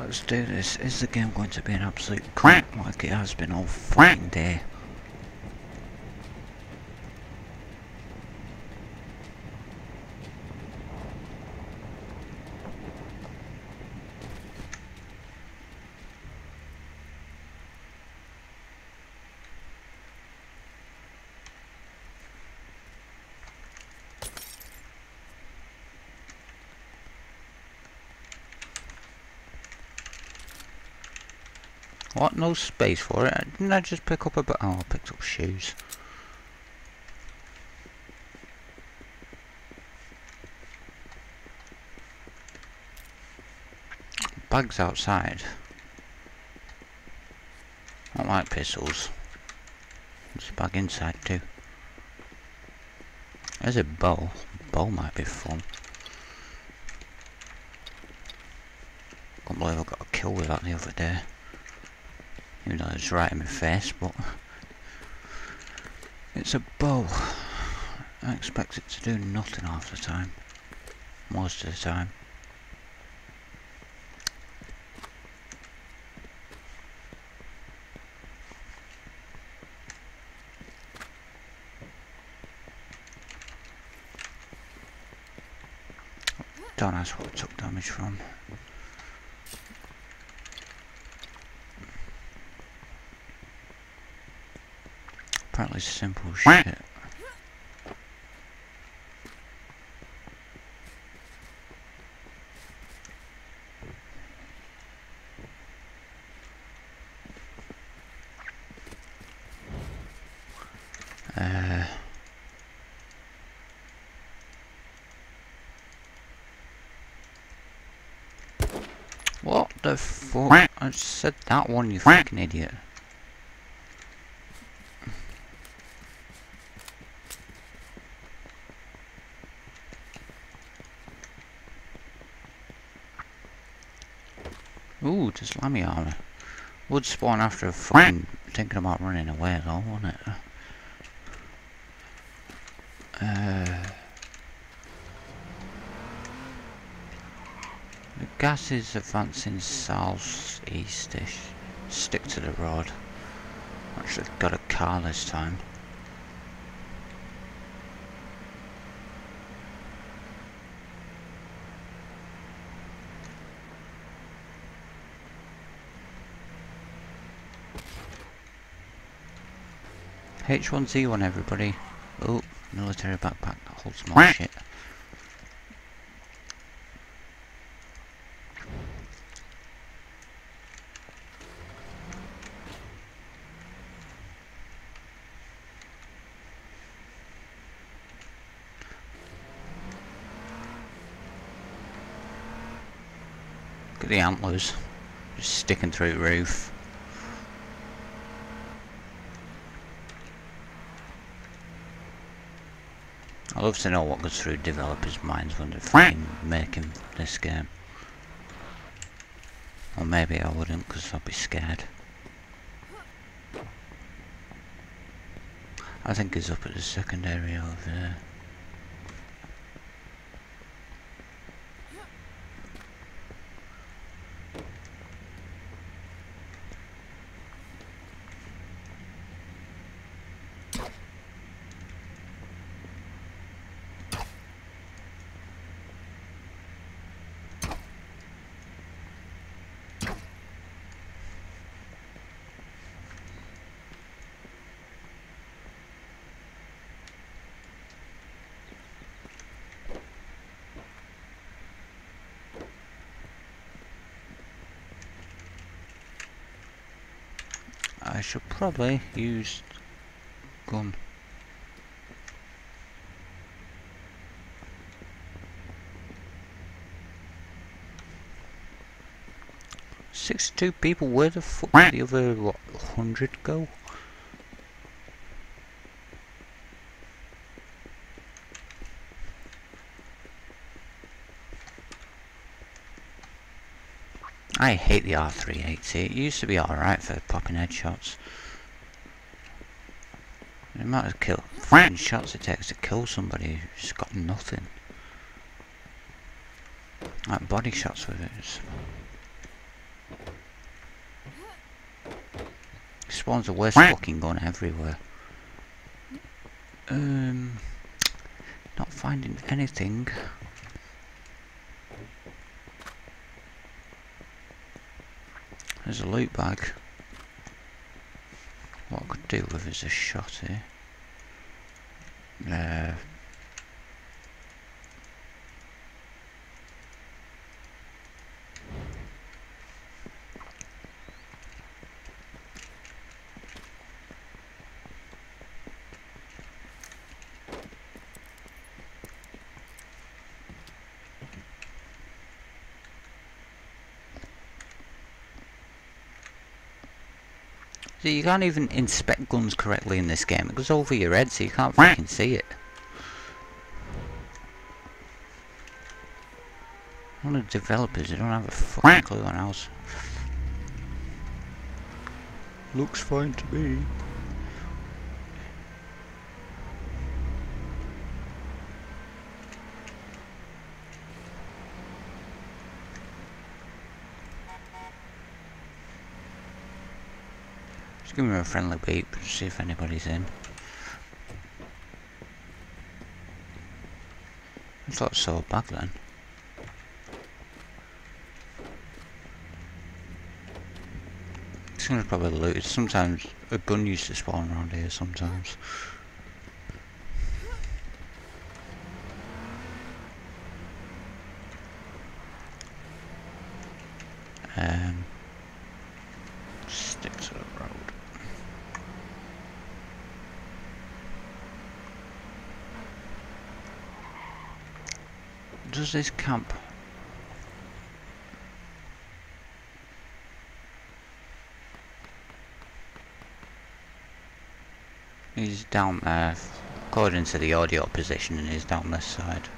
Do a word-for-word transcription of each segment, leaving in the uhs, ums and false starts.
let's do this. Is the game going to be an absolute crap like it has been all fucking day? What? No space for it? Didn't I just pick up a bit? Oh, I picked up shoes. Bags outside. I don't like pistols. There's a bag inside too. There's a bow. Bow might be fun. Can't believe I got a kill with that the other day. Even though it's right in my face, but it's a bow. I expect it to do nothing half the time. Most of the time. Don't ask what I took damage from. Apparently simple shit. Uh, what the fuck? I just said that one, you fucking idiot. Ooh, just lammy armor. Would spawn after a fucking thinking about running away though, wouldn't it? Uh, the gas is advancing south-eastish. Stick to the road. Actually got a car this time. H one Z one everybody. Oh, military backpack that holds more shit. Look at the antlers. Just sticking through the roof. I'd love to know what goes through developers' minds when they're fucking making this game. Or maybe I wouldn't, because I'd be scared. I think he's up at the second area over there. I should probably use gun. sixty-two people, where the fuck did the other, what, one hundred go? I hate the R three eighty. It used to be alright for popping headshots. The amount of kill fucking shots it takes to kill somebody who's got nothing. Like body shots with it. Spawns a worse fucking gun everywhere. Um, not finding anything. There's a loot bag. What I could do with is a shot here. Uh, So you can't even inspect guns correctly in this game. It goes over your head, so you can't fucking see it. One of the developers, they don't have a fucking clue on else. Looks fine to me. Just give me a friendly beep, see if anybody's in. I thought I saw a bag then. It's gonna probably loot. Sometimes a gun used to spawn around here sometimes. Um, stick to the road. Does this camp? He's down there, according to the audio positioning, he's down this side.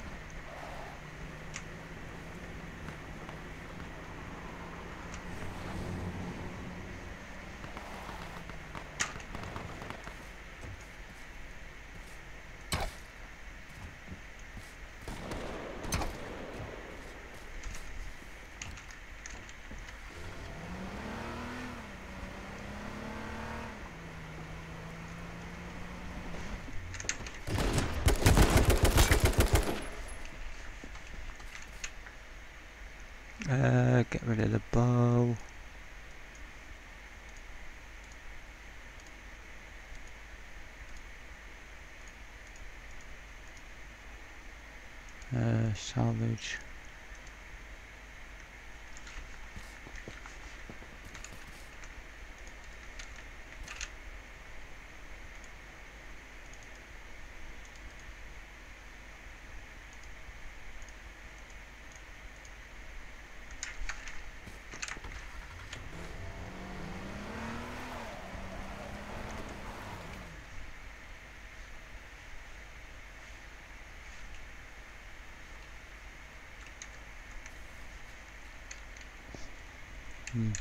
Uh, get rid of the bow. Uh, salvage. Hmm.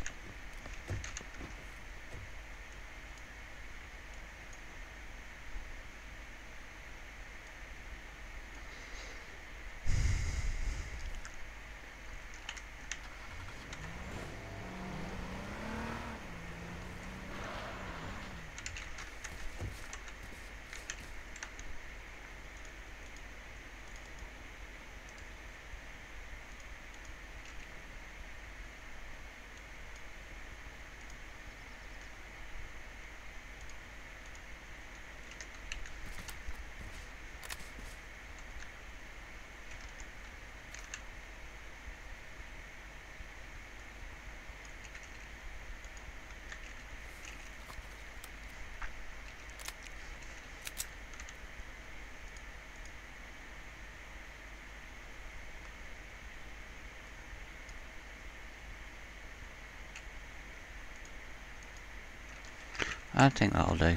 I think that'll do.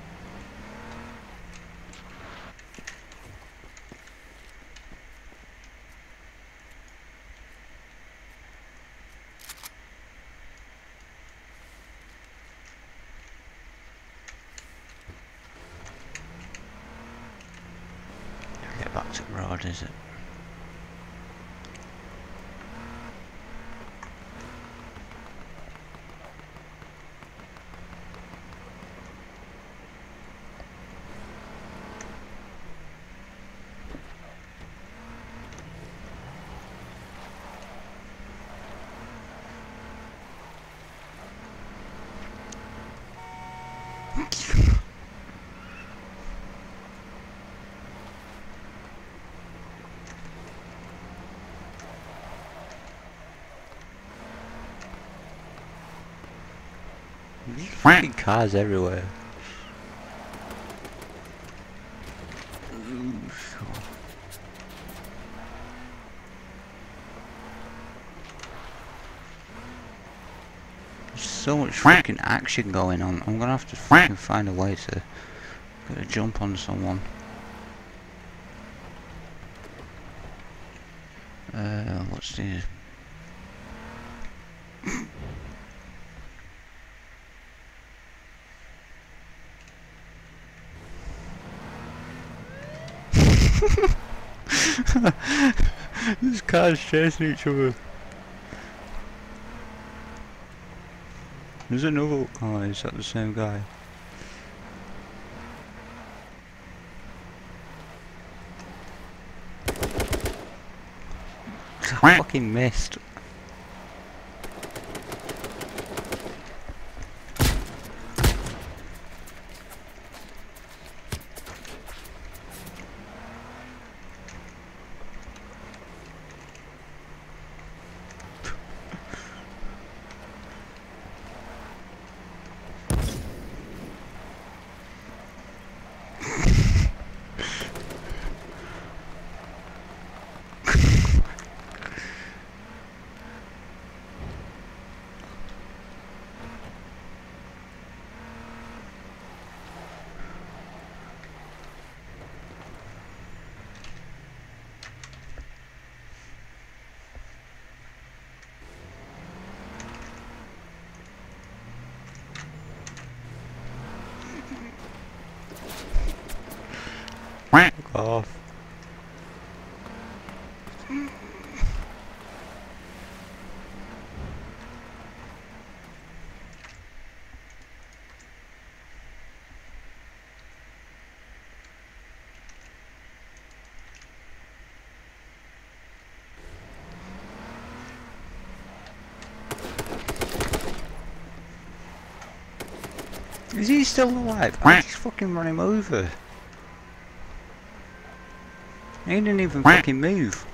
Get back to the road, is it? There's fucking cars everywhere. There's so much fucking action going on. I'm gonna have to fucking find a way to get a jump on someone. Uh, what's the... These cars chasing each other. There's another... Oh, is that the same guy? I fucking missed. Fuck off. Is he still alive? I just fucking run him over. He didn't even fucking move.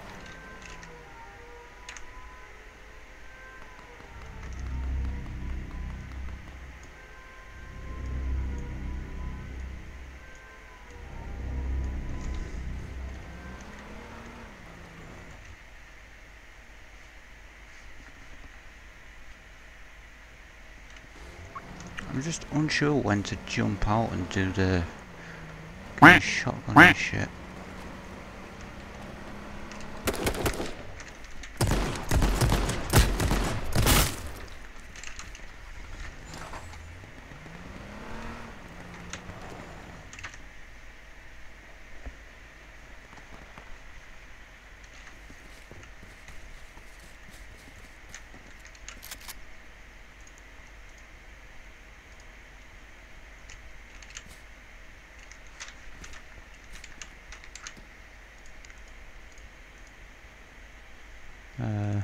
I'm just unsure when to jump out and do the shotgun and shit. Uh,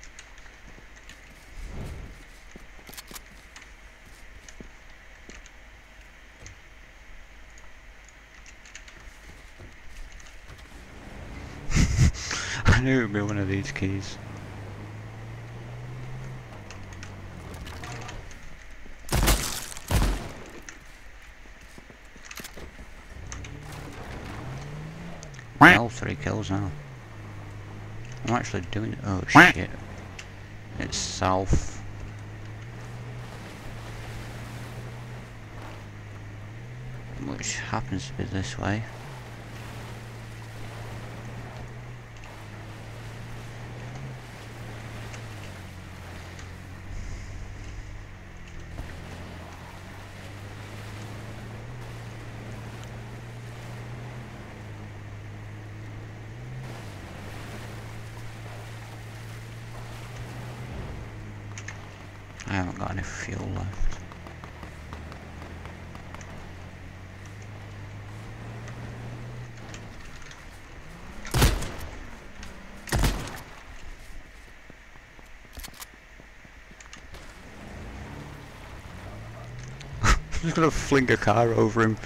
I knew it would be one of these keys. Well, three kills now. I'm actually doing it. Oh shit. It's south. Which happens to be this way. I haven't got any fuel left. I'm just gonna fling a car over him.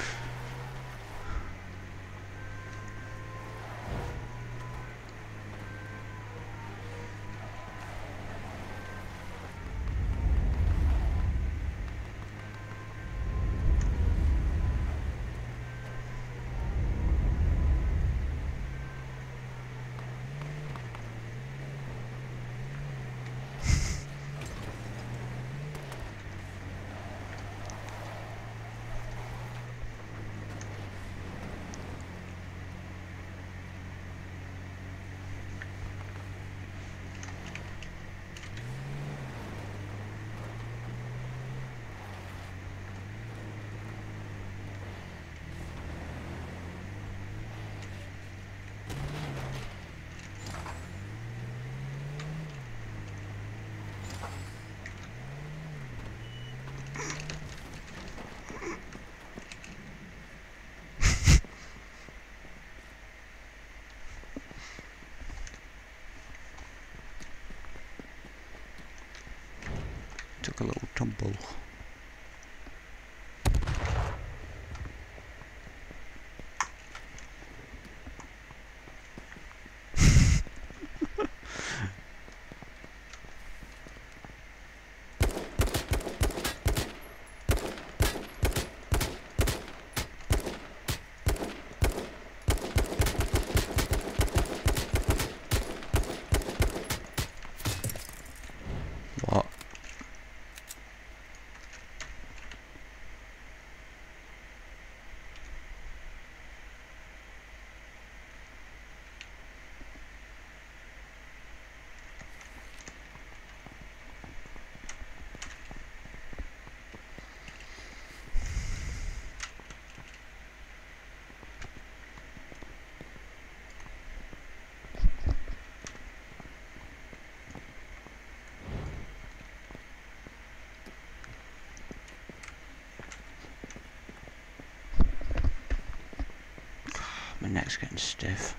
Took a little tumble. What? My neck's getting stiff.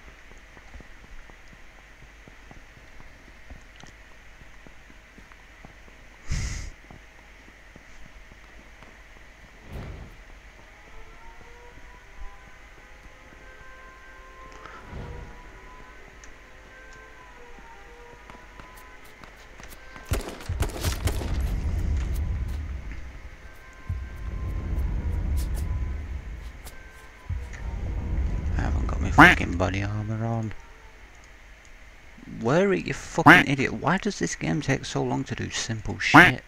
Fucking body armor on. Where are you, fucking idiot? Why does this game take so long to do simple shit?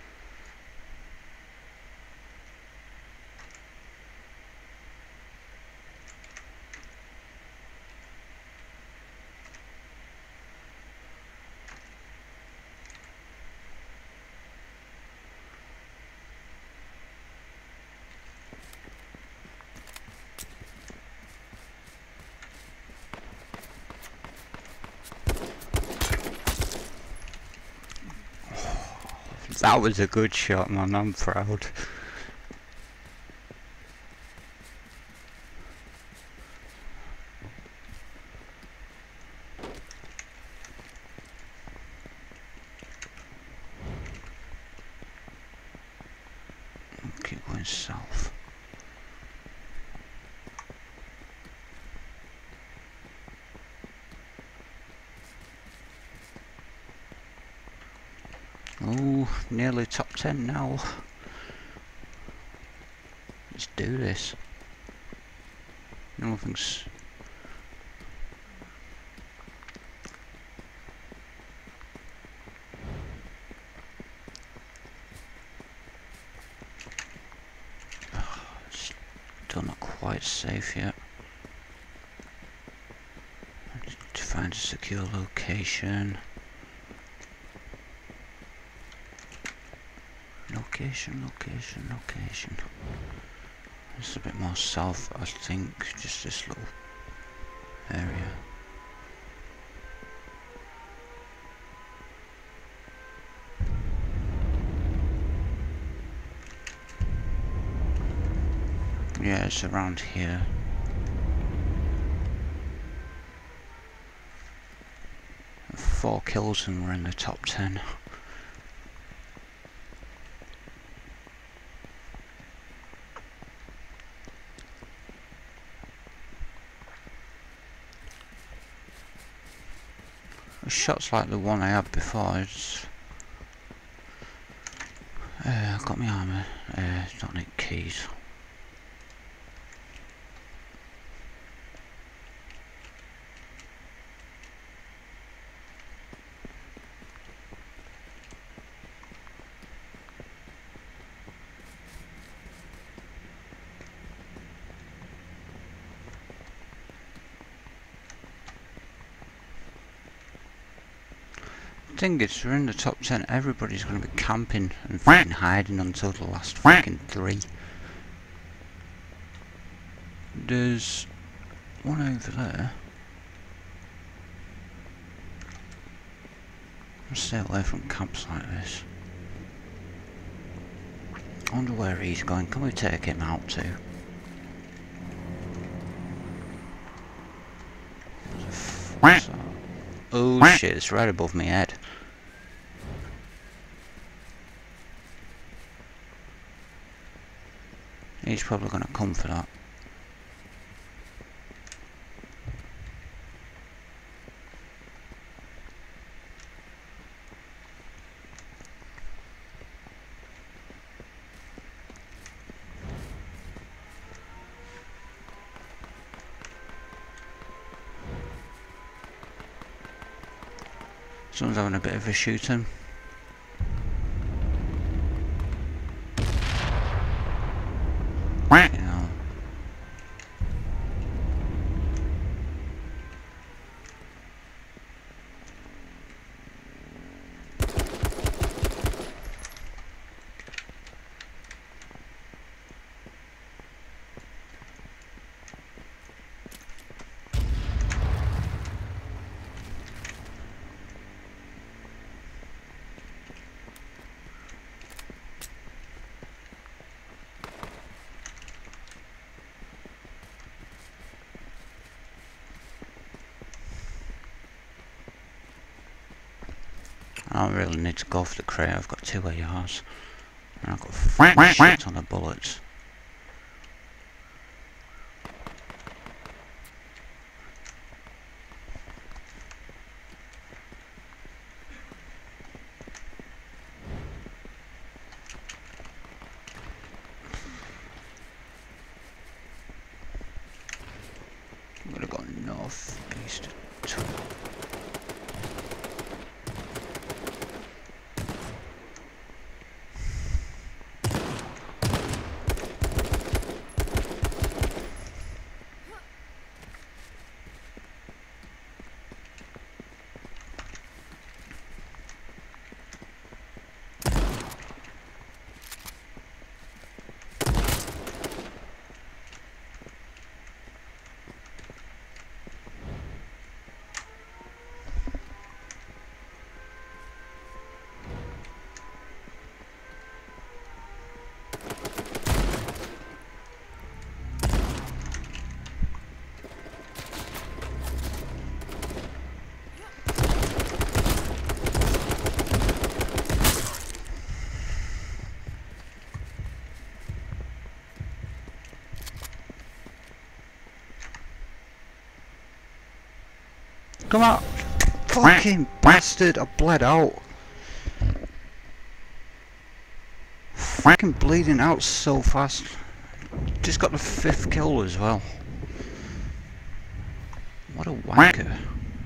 That was a good shot, man. I'm proud. Keep going south. Oh, nearly top ten now. Let's do this. Nothing's... Oh, still not quite safe yet. I need to find a secure location. Location, location, location. It's a bit more south, I think, just this little area. Yeah, it's around here. Four kills and we're in the top ten. Shots like the one I had before, it's... Uh, I've got my armour, uh, don't need keys. Thing is, we're in the top ten, everybody's going to be camping and fucking hiding until the last fucking three. There's one over there. I'll stay away from camps like this. I wonder where he's going. Can we take him out too? Oh shit, it's right above my head. he's probably going to come for that. Someone's having a bit of a shooting. You know. I don't really need to go for the crate, I've got two A Rs. And I've got f shit ton of bullets. I'm gonna go north, east, to come out! Fucking bastard! I bled out! Fucking bleeding out so fast. Just got the fifth kill as well. What a wanker.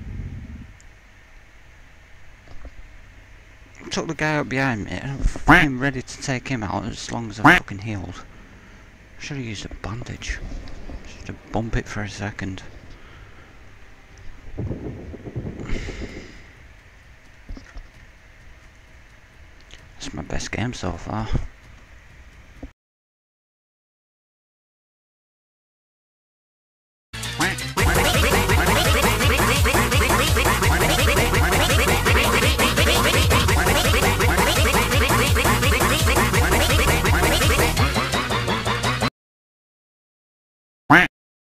Took the guy up behind me and I'm fucking ready to take him out as long as I'm fucking healed. Should have used a bandage. Just to bump it for a second. That's my best game so far.